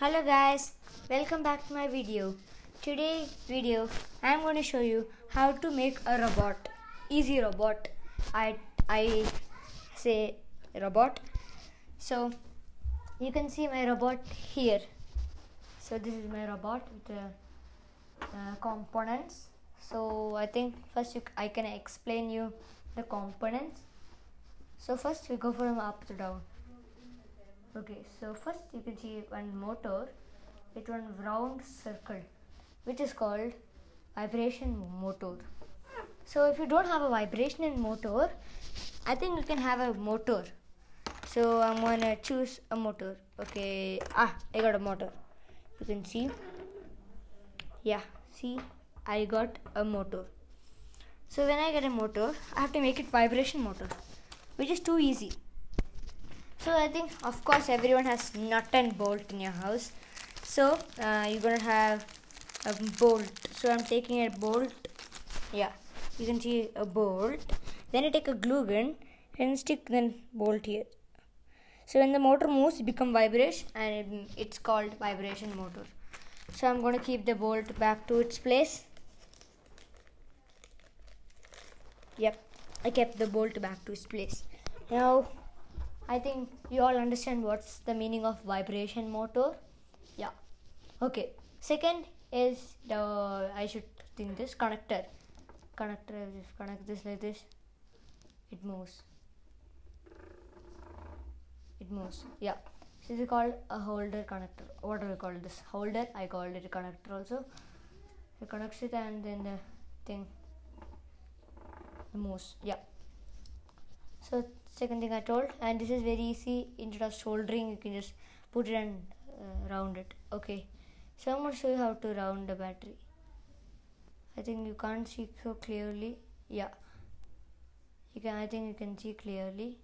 Hello guys, welcome back to my video. Today's video I am going to show you how to make a robot. Easy robot. I say robot. So you can see my robot here. So this is my robot with the components. So I think first I can explain you the components. So first we go from up to down. Okay, so first you can see one motor with one round circle which is called vibration motor. So if you don't have a vibration motor, I think you can have a motor. So I'm gonna choose a motor. Okay, I got a motor. You can see. Yeah, see, I got a motor. So when I get a motor, I have to make it vibration motor, which is too easy. So I think of course everyone has nut and bolt in your house. So you're gonna have a bolt. So I'm taking a bolt. Yeah, you can see a bolt. Then I take a glue gun and stick the bolt here. So when the motor moves, it becomes vibration and it's called vibration motor. So I'm gonna keep the bolt back to its place. Yep, I kept the bolt back to its place. Now I think you all understand what's the meaning of vibration motor. Yeah. Okay. Second is I should think this connector. Connector, if you connect this like this, it moves. It moves. Yeah. This is called a holder connector. What do we call this? Holder. I called it a connector also. It connects it and then the thing moves. Yeah. So second thing I told, and this is very easy. Instead of soldering, you can just put it and round it. Okay, so I'm going to show you how to round the battery. I think you can't see so clearly. Yeah, you can. I think you can see clearly.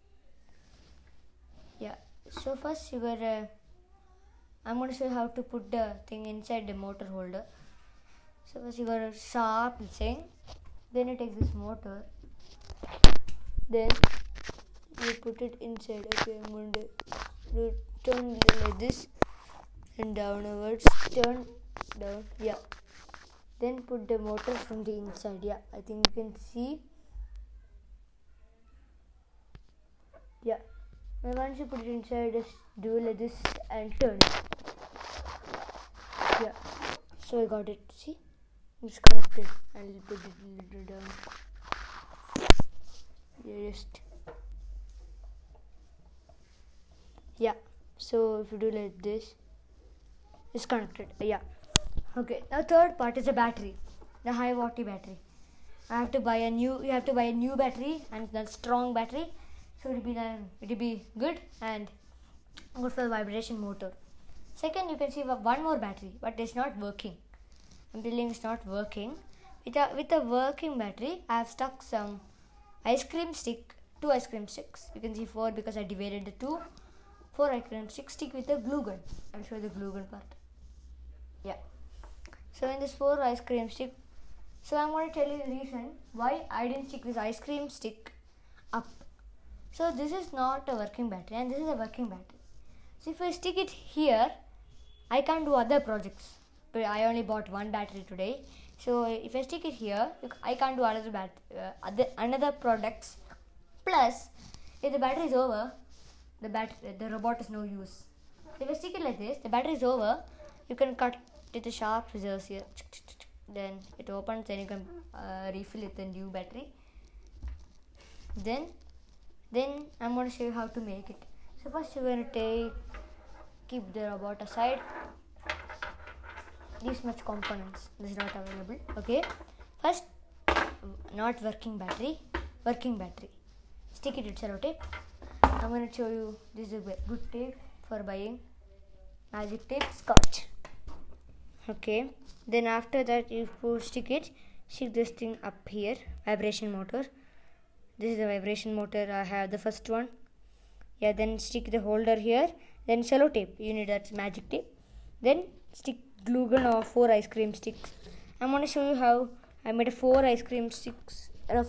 Yeah. So first you got I'm going to show you how to put the thing inside the motor holder. So first you got a sharp thing. Then you take this motor. Then you put it inside. Okay, I'm going to turn like this and downwards. Turn down. Yeah. Then put the motor from the inside. Yeah, I think you can see. Yeah. And once you put it inside, just do like this and turn it. Yeah. So I got it. See, it's connected. I'll put it a little down. Just. Yeah, so if you do like this, it's connected. Yeah. Okay, now third part is the battery, the high voltage battery. You have to buy a new battery, and the strong battery, so it'll be good and good for the vibration motor. Second, you can see one more battery, but it's not working. I'm telling it's not working. With a working battery, I have stuck some ice cream stick, 2 ice cream sticks. You can see 4 because I divided the 2. 4 ice cream sticks stick with a glue gun. I'll show you the glue gun part. Yeah. So in this 4 ice cream stick, so I'm going to tell you the reason why I didn't stick this ice cream stick up. So this is not a working battery and this is a working battery. So if I stick it here, I can't do other projects. But I only bought one battery today. So if I stick it here, I can't do another products. Plus, if the battery is over, the robot is no use. If I stick it like this, the battery is over. You can cut with the sharp scissors here. Then it opens. Then you can refill it with a new battery. Then I'm going to show you how to make it. So first you're going to keep the robot aside. These much components. This is not available. Okay. First, not working battery. Working battery. Stick it with cello tape. I'm going to show you. This is a good tape for buying. Magic tape, Scotch. Okay. Then after that, you stick this thing up here. Vibration motor. This is the vibration motor. I have the first one. Yeah. Then stick the holder here. Then cello tape. You need that magic tape. Then stick glue gun or 4 ice cream sticks. I'm going to show you how I made 4 ice cream sticks.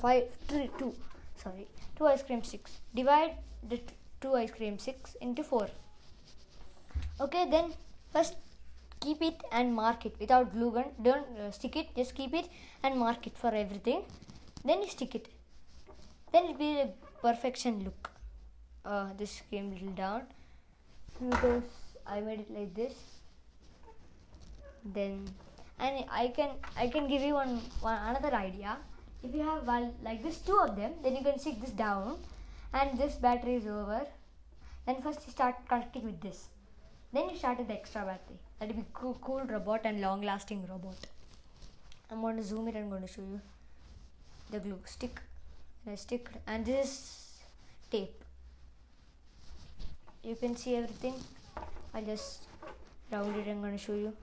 2 ice cream sticks. Divide the 2 ice cream sticks into 4. Okay, then First keep it and mark it without glue gun. Don't stick it, just keep it and mark it for everything. Then you stick it. Then it will be a perfection look. This came a little down because I made it like this. Then and I can give you one another idea. If you have one like this, 2 of them, then you can stick this down and this battery is over. Then first you start connecting with this. Then you start with the extra battery. That will be cool robot and long lasting robot. I'm going to zoom it and I'm going to show you the glue stick. And I stick, and this is tape. You can see everything. I just round it and I'm going to show you.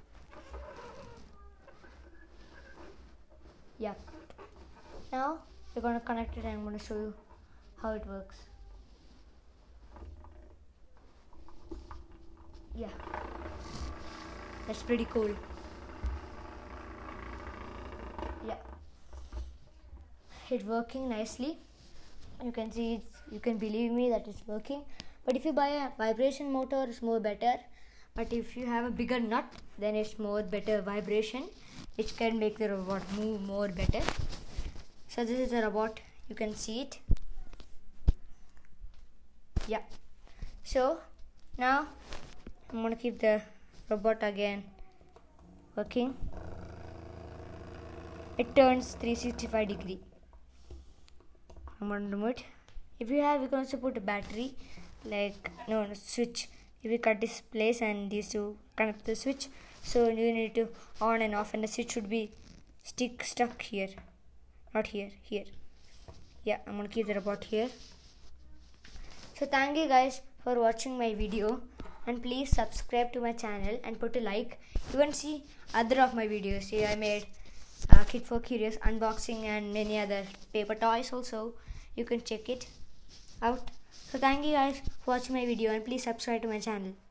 Yeah. Now we're going to connect it and I'm going to show you how it works. Yeah, that's pretty cool. Yeah, it's working nicely. You can see you can believe me that it's working. But if you buy a vibration motor, it's more better. But if you have a bigger nut, then it's more better vibration, which can make the robot move more better. So this is the robot. You can see it. Yeah. So now I'm going to keep the robot again working. It turns 365 degree. I'm going to remove it. If you have, you can also put a battery, like switch. If you cut this place and these two connect the switch, so you need to on and off, and the switch should be stuck here, not here. Yeah, I'm going to keep the robot here. So thank you guys for watching my video. And please subscribe to my channel and put a like. You can see other of my videos. Here I made Kid for Curious unboxing and many other paper toys also. You can check it out. So thank you guys for watching my video and please subscribe to my channel.